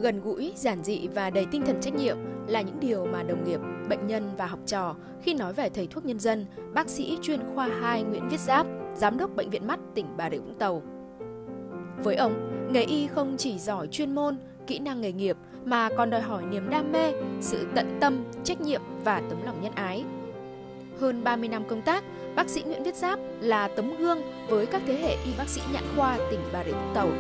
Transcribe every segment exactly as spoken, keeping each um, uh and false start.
Gần gũi, giản dị và đầy tinh thần trách nhiệm là những điều mà đồng nghiệp, bệnh nhân và học trò khi nói về thầy thuốc nhân dân, bác sĩ chuyên khoa hai Nguyễn Viết Giáp, Giám đốc Bệnh viện Mắt tỉnh Bà Rịa Vũng Tàu. Với ông, nghề y không chỉ giỏi chuyên môn, kỹ năng nghề nghiệp mà còn đòi hỏi niềm đam mê, sự tận tâm, trách nhiệm và tấm lòng nhân ái. Hơn ba mươi năm công tác, bác sĩ Nguyễn Viết Giáp là tấm gương với các thế hệ y bác sĩ nhãn khoa tỉnh Bà Rịa Vũng Tàu.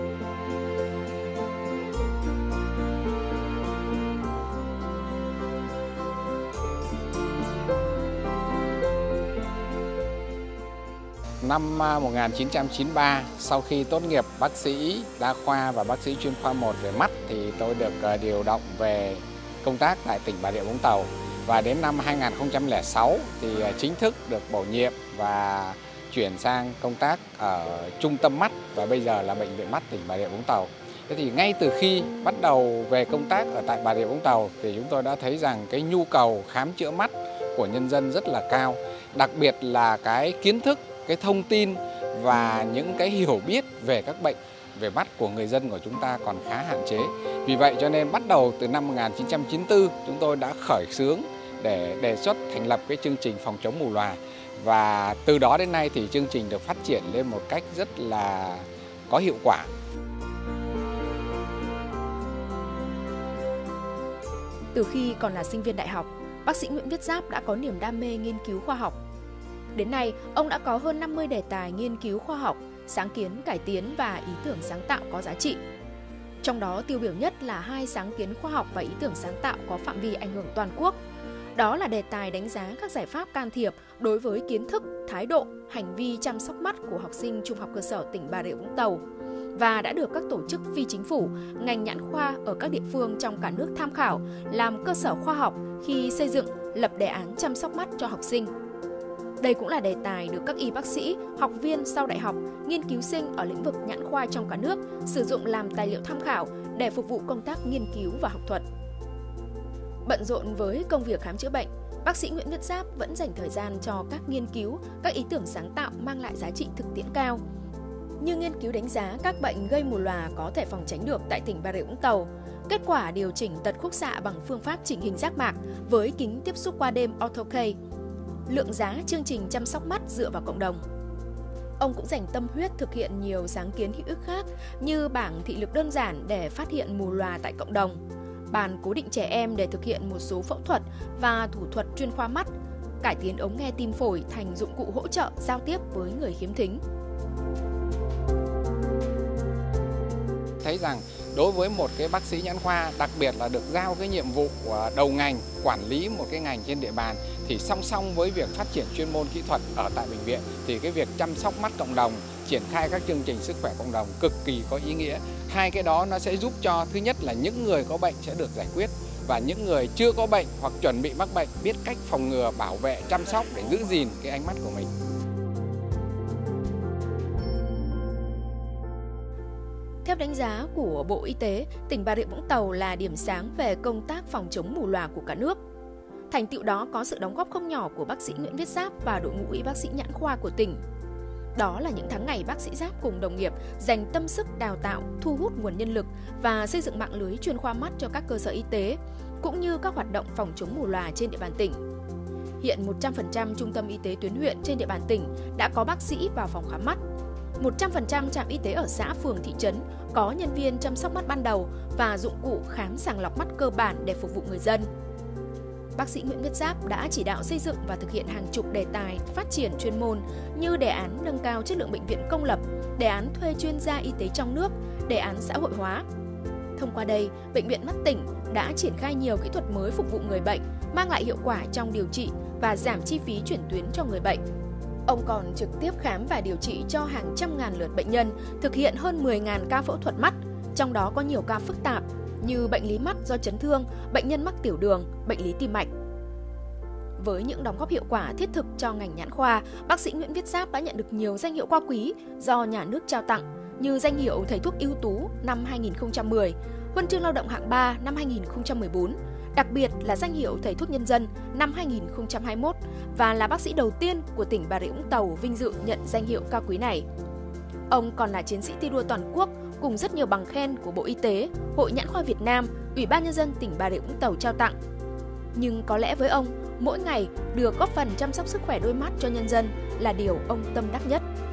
Năm một nghìn chín trăm chín mươi ba, sau khi tốt nghiệp bác sĩ đa khoa và bác sĩ chuyên khoa một về mắt thì tôi được điều động về công tác tại tỉnh Bà Rịa Vũng Tàu. Và đến năm hai nghìn không trăm lẻ sáu thì chính thức được bổ nhiệm và chuyển sang công tác ở Trung tâm Mắt và bây giờ là Bệnh viện Mắt tỉnh Bà Rịa Vũng Tàu. Thế thì ngay từ khi bắt đầu về công tác ở tại Bà Rịa Vũng Tàu thì chúng tôi đã thấy rằng cái nhu cầu khám chữa mắt của nhân dân rất là cao, đặc biệt là cái kiến thức, cái thông tin và những cái hiểu biết về các bệnh về mắt của người dân của chúng ta còn khá hạn chế. Vì vậy cho nên bắt đầu từ năm một nghìn chín trăm chín mươi tư chúng tôi đã khởi xướng để đề xuất thành lập cái chương trình phòng chống mù lòa. Và từ đó đến nay thì chương trình được phát triển lên một cách rất là có hiệu quả. Từ khi còn là sinh viên đại học, bác sĩ Nguyễn Viết Giáp đã có niềm đam mê nghiên cứu khoa học. Đến nay, ông đã có hơn năm mươi đề tài nghiên cứu khoa học, sáng kiến cải tiến và ý tưởng sáng tạo có giá trị. Trong đó tiêu biểu nhất là hai sáng kiến khoa học và ý tưởng sáng tạo có phạm vi ảnh hưởng toàn quốc. Đó là đề tài đánh giá các giải pháp can thiệp đối với kiến thức, thái độ, hành vi chăm sóc mắt của học sinh trung học cơ sở tỉnh Bà Rịa Vũng Tàu và đã được các tổ chức phi chính phủ, ngành nhãn khoa ở các địa phương trong cả nước tham khảo, làm cơ sở khoa học khi xây dựng, lập đề án chăm sóc mắt cho học sinh. Đây cũng là đề tài được các y bác sĩ, học viên sau đại học, nghiên cứu sinh ở lĩnh vực nhãn khoa trong cả nước sử dụng làm tài liệu tham khảo để phục vụ công tác nghiên cứu và học thuật. Bận rộn với công việc khám chữa bệnh, bác sĩ Nguyễn Viết Giáp vẫn dành thời gian cho các nghiên cứu, các ý tưởng sáng tạo mang lại giá trị thực tiễn cao. Như nghiên cứu đánh giá các bệnh gây mù lòa có thể phòng tránh được tại tỉnh Bà Rịa Vũng Tàu, kết quả điều chỉnh tật khúc xạ bằng phương pháp chỉnh hình giác mạc với kính tiếp xúc qua đêm Ortho-K, lượng giá chương trình chăm sóc mắt dựa vào cộng đồng. Ông cũng dành tâm huyết thực hiện nhiều sáng kiến hữu ích khác như bảng thị lực đơn giản để phát hiện mù lòa tại cộng đồng, bàn cố định trẻ em để thực hiện một số phẫu thuật và thủ thuật chuyên khoa mắt, cải tiến ống nghe tim phổi thành dụng cụ hỗ trợ giao tiếp với người khiếm thính. Thấy rằng đối với một cái bác sĩ nhãn khoa, đặc biệt là được giao cái nhiệm vụ đầu ngành quản lý một cái ngành trên địa bàn, thì song song với việc phát triển chuyên môn kỹ thuật ở tại bệnh viện thì cái việc chăm sóc mắt cộng đồng, triển khai các chương trình sức khỏe cộng đồng cực kỳ có ý nghĩa. Hai cái đó nó sẽ giúp cho thứ nhất là những người có bệnh sẽ được giải quyết và những người chưa có bệnh hoặc chuẩn bị mắc bệnh biết cách phòng ngừa, bảo vệ, chăm sóc để giữ gìn cái ánh mắt của mình. Theo đánh giá của Bộ Y tế, tỉnh Bà Rịa Vũng Tàu là điểm sáng về công tác phòng chống mù lòa của cả nước. Thành tựu đó có sự đóng góp không nhỏ của bác sĩ Nguyễn Viết Giáp và đội ngũ y bác sĩ nhãn khoa của tỉnh. Đó là những tháng ngày bác sĩ Giáp cùng đồng nghiệp dành tâm sức đào tạo, thu hút nguồn nhân lực và xây dựng mạng lưới chuyên khoa mắt cho các cơ sở y tế, cũng như các hoạt động phòng chống mù lòa trên địa bàn tỉnh. Hiện một trăm phần trăm trung tâm y tế tuyến huyện trên địa bàn tỉnh đã có bác sĩ vào phòng khám mắt. một trăm phần trăm trạm y tế ở xã, phường, thị trấn có nhân viên chăm sóc mắt ban đầu và dụng cụ khám sàng lọc mắt cơ bản để phục vụ người dân. Bác sĩ Nguyễn Viết Giáp đã chỉ đạo xây dựng và thực hiện hàng chục đề tài phát triển chuyên môn như đề án nâng cao chất lượng bệnh viện công lập, đề án thuê chuyên gia y tế trong nước, đề án xã hội hóa. Thông qua đây, Bệnh viện Mắt tỉnh đã triển khai nhiều kỹ thuật mới phục vụ người bệnh, mang lại hiệu quả trong điều trị và giảm chi phí chuyển tuyến cho người bệnh. Ông còn trực tiếp khám và điều trị cho hàng trăm ngàn lượt bệnh nhân, thực hiện hơn mười nghìn ca phẫu thuật mắt, trong đó có nhiều ca phức tạp như bệnh lý mắt do chấn thương, bệnh nhân mắc tiểu đường, bệnh lý tim mạch. Với những đóng góp hiệu quả thiết thực cho ngành nhãn khoa, bác sĩ Nguyễn Viết Giáp đã nhận được nhiều danh hiệu cao quý do nhà nước trao tặng như danh hiệu thầy thuốc ưu tú năm hai nghìn không trăm mười, huân chương lao động hạng ba năm hai nghìn không trăm mười bốn, đặc biệt là danh hiệu thầy thuốc nhân dân năm hai nghìn không trăm hai mươi mốt và là bác sĩ đầu tiên của tỉnh Bà Rịa Vũng Tàu vinh dự nhận danh hiệu cao quý này. Ông còn là chiến sĩ thi đua toàn quốc cùng rất nhiều bằng khen của Bộ Y tế, Hội Nhãn khoa Việt Nam, Ủy ban Nhân dân tỉnh Bà Rịa Vũng Tàu trao tặng. Nhưng có lẽ với ông, mỗi ngày được góp phần chăm sóc sức khỏe đôi mắt cho nhân dân là điều ông tâm đắc nhất.